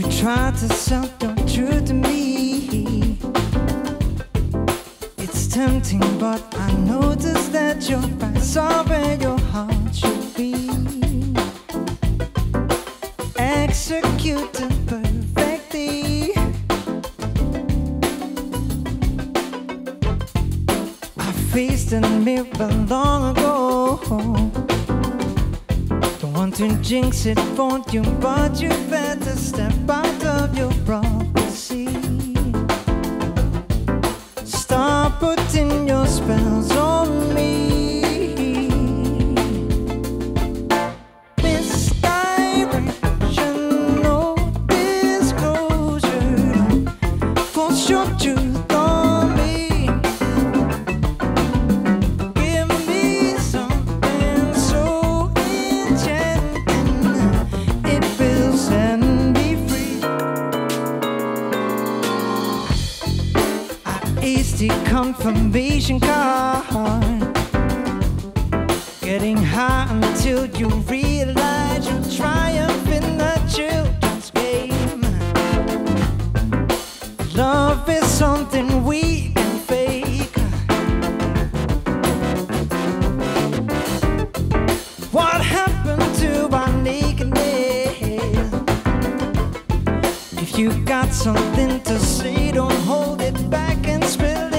Try to sound your truth to me. It's tempting, but I notice that your eyes are where your heart should be. Executed perfectly. I faced a mirror long ago. Don't want to jinx it for you, but you better step out of your prophecy. Stop putting your spells on me. Misdirection, no disclosure. Force your truth on me. Give me something so enchanting. It will set me free. I aced the confirmation card. Getting high until you realize you triumph in the children's game. Love is something we can fake. What happened to our nakedness? If you got something to say, don't hold it back and spill it.